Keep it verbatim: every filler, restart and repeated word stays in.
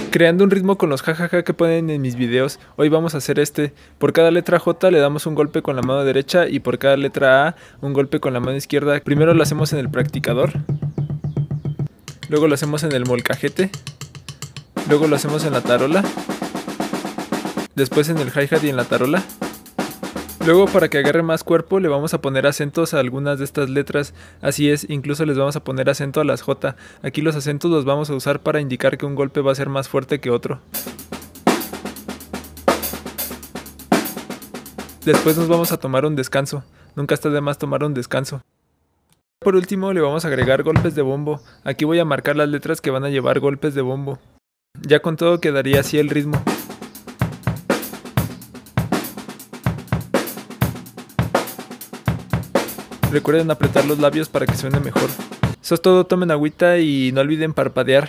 Creando un ritmo con los jajaja que ponen en mis videos, hoy vamos a hacer este. Por cada letra J le damos un golpe con la mano derecha y por cada letra A un golpe con la mano izquierda. Primero lo hacemos en el practicador, luego lo hacemos en el molcajete, luego lo hacemos en la tarola, después en el hi-hat y en la tarola. Luego, para que agarre más cuerpo, le vamos a poner acentos a algunas de estas letras. Así es, incluso les vamos a poner acento a las J. Aquí los acentos los vamos a usar para indicar que un golpe va a ser más fuerte que otro. Después nos vamos a tomar un descanso. Nunca está de más tomar un descanso. Por último, le vamos a agregar golpes de bombo. Aquí voy a marcar las letras que van a llevar golpes de bombo. Ya con todo quedaría así el ritmo. Recuerden apretar los labios para que suene mejor. Eso es todo, tomen agüita y no olviden parpadear.